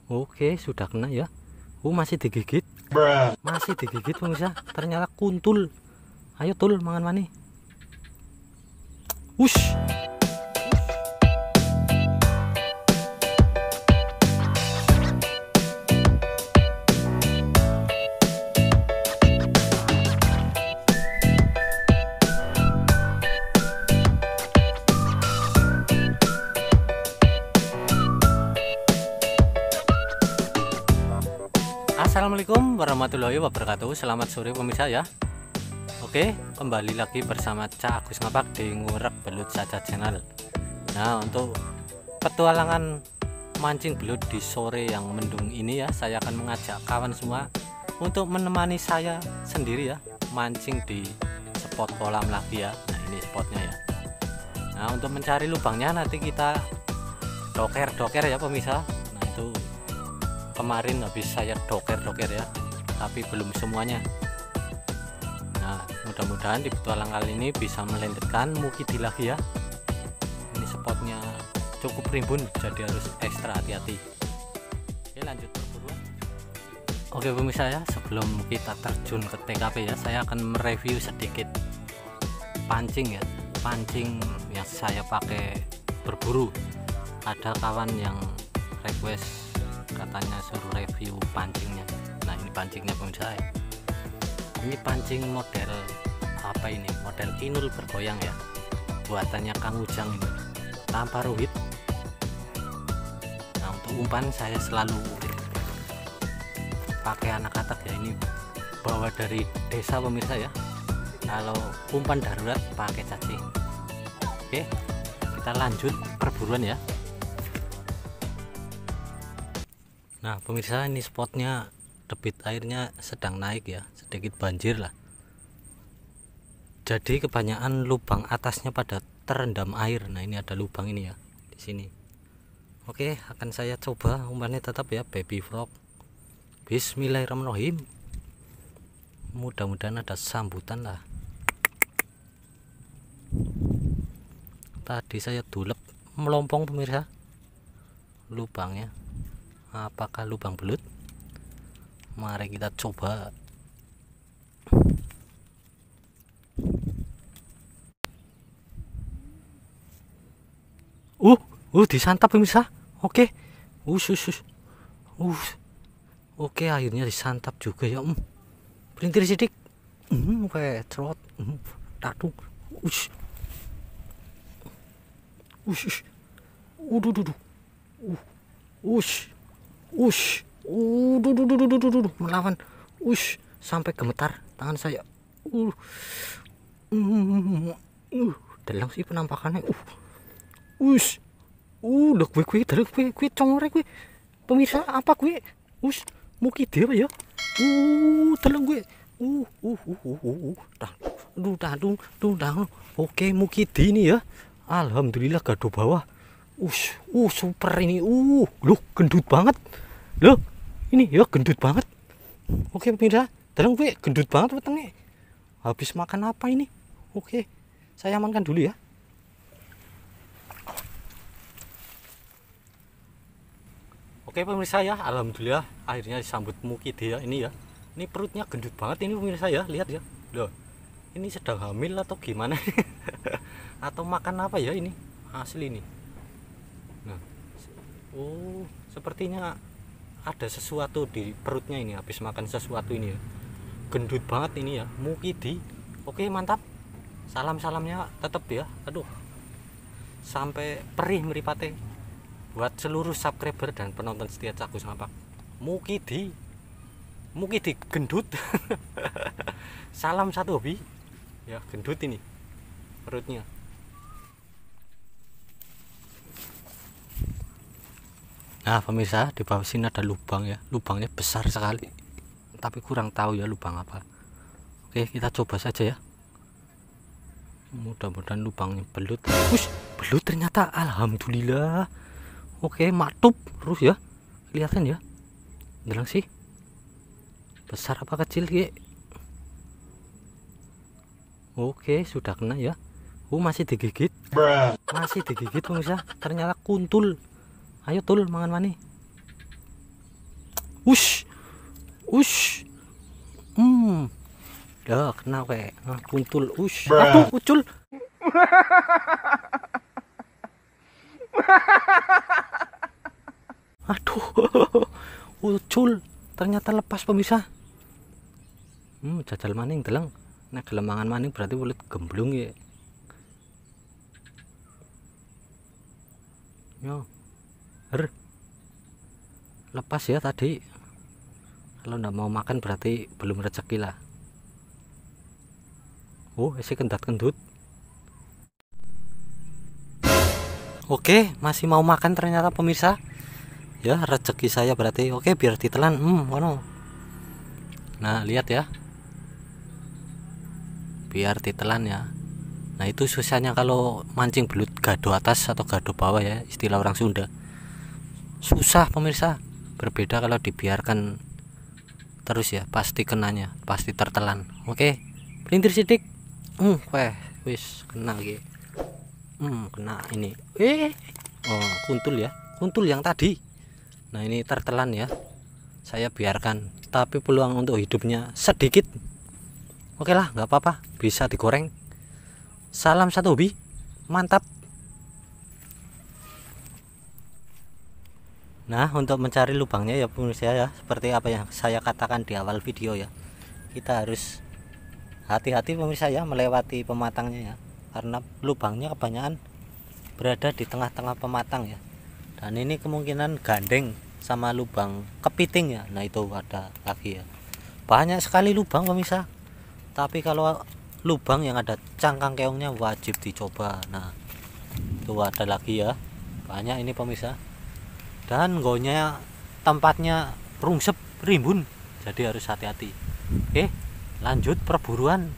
Oke, sudah kena ya. Masih digigit. Masih digigit pemirsa. Ternyata kuntul. Ayo tul mangan mani. Wush. Assalamualaikum warahmatullahi wabarakatuh. Selamat sore pemirsa ya. Oke, kembali lagi bersama Cak Agus Ngapak di Ngurek Belut Saja Channel. Nah, untuk petualangan mancing belut di sore yang mendung ini ya, saya akan mengajak kawan semua untuk menemani saya sendiri ya, mancing di spot kolam lagi ya. Nah, ini spotnya ya. Nah, untuk mencari lubangnya nanti kita doker ya pemirsa. Nah, itu kemarin habis saya doker ya, tapi belum semuanya. Nah, mudah-mudahan di petualang kali ini bisa melanjutkan mukidi lagi ya. Ini spotnya cukup rimbun, jadi harus ekstra hati-hati. Oke, lanjut perburuan. Oke pemirsa ya, sebelum kita terjun ke TKP ya, saya akan mereview sedikit pancing ya, pancing yang saya pakai berburu. Ada kawan yang request katanya suruh review pancingnya. Nah, ini pancingnya pemirsa ya. Ini pancing model apa ini, model inul bergoyang ya, buatannya Kang Ujang ini, tanpa ruhit. Nah, untuk umpan saya selalu pakai anak katak ya, ini bawa dari desa pemirsa ya. Kalau umpan darurat pakai cacing. Oke, kita lanjut perburuan ya. Nah pemirsa, ini spotnya debit airnya sedang naik ya, sedikit banjir lah. Jadi kebanyakan lubang atasnya pada terendam air. Nah, ini ada lubang ini ya di sini. Oke, akan saya coba umpannya tetap ya, baby frog. Bismillahirrahmanirrahim. Mudah-mudahan ada sambutan lah. Tadi saya dulep melompong pemirsa lubangnya. Apakah lubang belut? Mari kita coba. Disantap pemirsa. Oke. Oke, akhirnya disantap juga ya. Pelintir sidik. Trot. Tadung. Melawan. Sampai gemetar tangan saya. Dalam sih penampakannya. Udah gue congorek gue. Pemirsa, apa gue? Mukidi apa ya? Dalam gue. Oke, mukidi ini ya. Alhamdulillah gado bawah. Super ini. Loh, gendut banget. Loh, ini ya gendut banget. Oke pemirsa, dalam gue gendut banget wetengnya. Habis makan apa ini? Oke, saya amankan dulu ya. Oke pemirsa ya, alhamdulillah akhirnya disambut mukidi ya ini ya. Ini perutnya gendut banget ini pemirsa ya, lihat ya. Loh, ini sedang hamil atau gimana? Atau makan apa ya ini? Asli ini. Nah, sepertinya ada sesuatu di perutnya ini, habis makan sesuatu ini ya. Gendut banget ini ya, mukidi. Oke, mantap. Salamnya tetap ya. Aduh, sampai perih meripate buat seluruh subscriber dan penonton setia Cak Agus Ngapak. Mukidi gendut. Salam satu hobi ya, gendut ini perutnya. Nah pemirsa, di bawah sini ada lubang ya, lubangnya besar sekali, tapi kurang tahu ya lubang apa. Oke, kita coba saja ya, mudah-mudahan lubangnya belut. Belut ternyata, alhamdulillah. Oke, matup terus ya, kelihatan ya. Dalam sih besar apa kecil ya. Oke, sudah kena ya. Masih digigit. Masih digigit pemirsa, ternyata kuntul. Ayo tul mangan mani. Ush. Ush. Dah kena we. Kuntul. Ush. Aduh, ucul. Aduh. Ucul. Ternyata lepas pemirsa. Jajal maning deleng. Nek gelemangan maning berarti ulet gemblung ya. Yo. Lepas ya tadi. Kalau ndak mau makan berarti belum rezeki lah. Oh, isi kendat-kendut. Oke, masih mau makan ternyata pemirsa. Ya, rezeki saya berarti. Oke, biar ditelan. Ngono. Nah, lihat ya. Biar ditelan ya. Nah, itu susahnya kalau mancing belut gado atas atau gado bawah ya, istilah orang Sunda. Susah pemirsa. Berbeda kalau dibiarkan terus ya, pasti kenanya, pasti tertelan. Oke, pelintir sidik. Wis kena gitu. Kena ini. Oh, kuntul ya. Kuntul yang tadi. Nah, ini tertelan ya. Saya biarkan, tapi peluang untuk hidupnya sedikit. Oke lah, nggak apa-apa, bisa digoreng. Salam satu hobi, mantap. Nah, untuk mencari lubangnya ya pemirsa ya, seperti apa yang saya katakan di awal video ya, kita harus hati-hati pemirsa ya melewati pematangnya ya, karena lubangnya kebanyakan berada di tengah-tengah pematang ya. Dan ini kemungkinan gandeng sama lubang kepiting ya. Nah, itu ada lagi ya, banyak sekali lubang pemirsa. Tapi kalau lubang yang ada cangkang keongnya wajib dicoba. Nah, itu ada lagi ya, banyak ini pemirsa. Dan gonya tempatnya rungsep rimbun, jadi harus hati-hati. Oke, lanjut perburuan.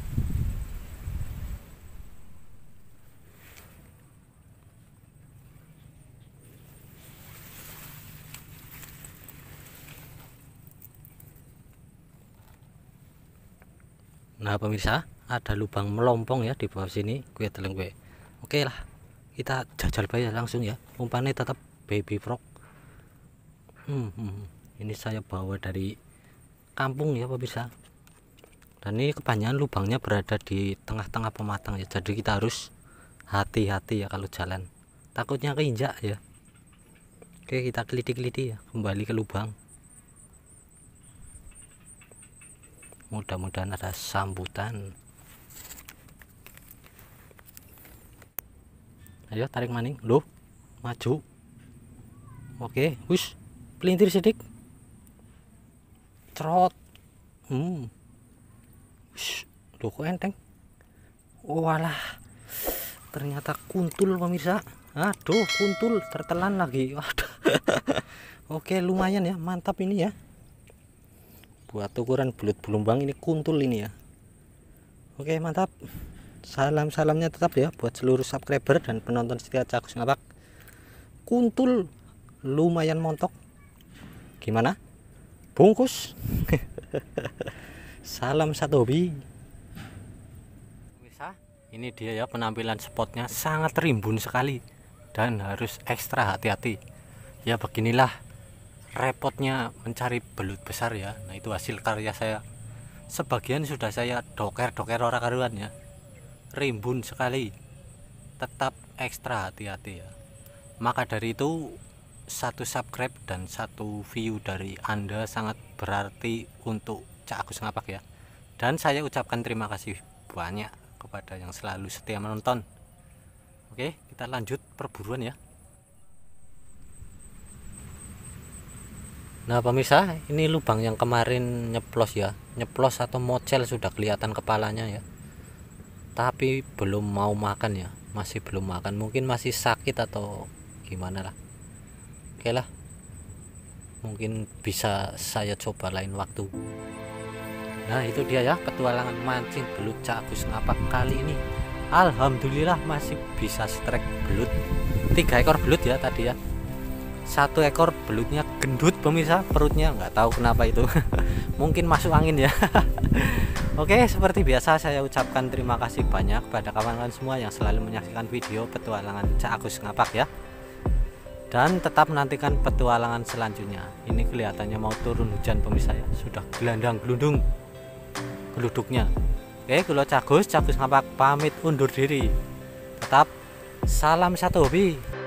Nah pemirsa, ada lubang melompong ya di bawah sini, gue teleng gue. Oke lah, kita jajal bayar langsung ya. Umpannya tetap baby frog. Ini saya bawa dari kampung ya pemirsa. Dan ini kebanyakan lubangnya berada di tengah-tengah pematang ya, jadi kita harus hati-hati ya kalau jalan, takutnya keinjak ya. Oke, kita keliti-keliti ya, kembali ke lubang. Mudah-mudahan ada sambutan. Ayo tarik maning, loh maju. Oke, hush, pelintir sidik, trot. Loh kok enteng. Walah, ternyata kuntul pemirsa. Aduh, kuntul tertelan lagi. Waduh. Oke, lumayan ya, mantap ini ya. Buat ukuran belut belumbang ini kuntul ini ya. Oke, mantap. Salamnya tetap ya buat seluruh subscriber dan penonton setia Cakus Ngapak. Kuntul lumayan montok. Gimana? Bungkus. Salam satu hobi. Bisa, ini dia ya penampilan spotnya, sangat rimbun sekali dan harus ekstra hati-hati. Ya beginilah repotnya mencari belut besar ya. Nah, itu hasil karya saya. Sebagian sudah saya doker orang karuan ya. Rimbun sekali. Tetap ekstra hati-hati ya. Maka dari itu, satu subscribe dan satu view dari Anda sangat berarti untuk Cakus Ngapak ya. Dan saya ucapkan terima kasih banyak kepada yang selalu setia menonton. Oke, kita lanjut perburuan ya. Nah pemirsa, ini lubang yang kemarin nyeplos ya, nyeplos atau mocel, sudah kelihatan kepalanya ya, tapi belum mau makan ya, masih belum makan, mungkin masih sakit atau gimana lah. Oke lah, mungkin bisa saya coba lain waktu. Nah itu dia ya petualangan mancing belut Cakus Ngapak kali ini. Alhamdulillah masih bisa strike belut, 3 ekor belut ya tadi ya. 1 ekor belutnya gendut pemirsa, perutnya nggak tahu kenapa itu. Mungkin masuk angin ya. Oke, seperti biasa saya ucapkan terima kasih banyak pada kawan-kawan semua yang selalu menyaksikan video petualangan Cakus Ngapak ya. dan tetap menantikan petualangan selanjutnya. Ini kelihatannya mau turun hujan pemirsa ya, sudah gelandang gelundung geluduknya. Oke, kalau Cagus Ngapak pamit undur diri. Tetap salam satu hobi.